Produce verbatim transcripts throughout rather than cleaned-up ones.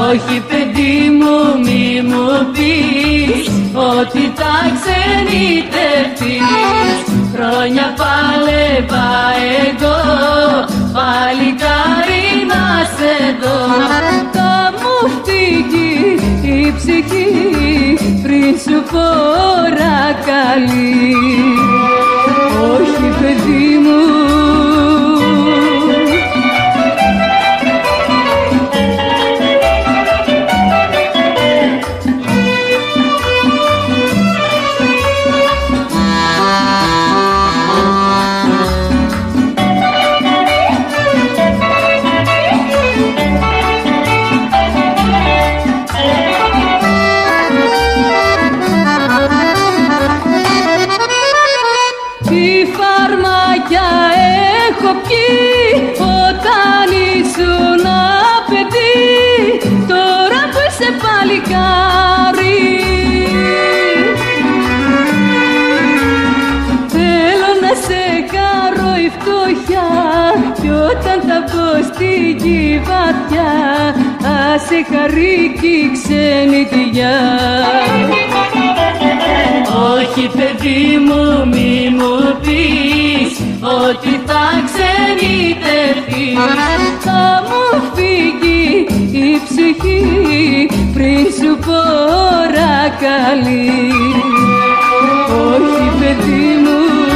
Όχι παιδί μου μη μου πεις ότι θα ξενιτευτείς. Χρόνια πάλευα εγώ παλικάρι να σε δω. Θα μου φύγει η ψυχή πριν σου παρακαλεί. Όχι παιδί μου. Όταν ήσουν παιδί, τώρα που είσαι παλικάρι, θέλω να σε χαρώ η φτωχιά. Κι όταν θα πω στη γη βαθιά, ας σε χαρεί κι η ξενιτιά. Όχι παιδί μου μη μου πεις ότι θα ξενιτευτείς. Θα μου φύγει η ψυχή πριν σου παρακαλεί. Όχι παιδί μου.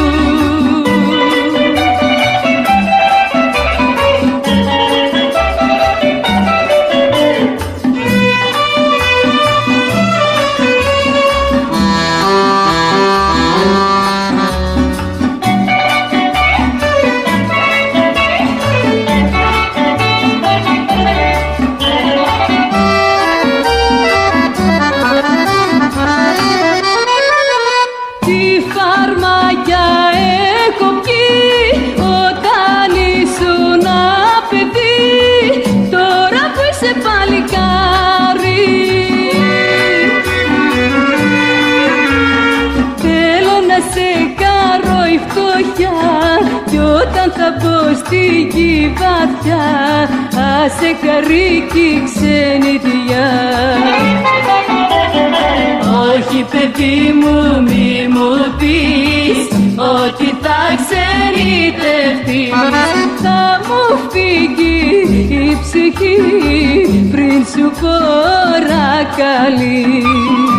Κι όταν θα πω στη γη βαθιά, ας σε χαρεί κι η ξενιτιά. Όχι παιδί μου μη μου πεις ότι θα ξενιτευτείς. Θα μου φύγει η ψυχή πριν σου παρακαλεί.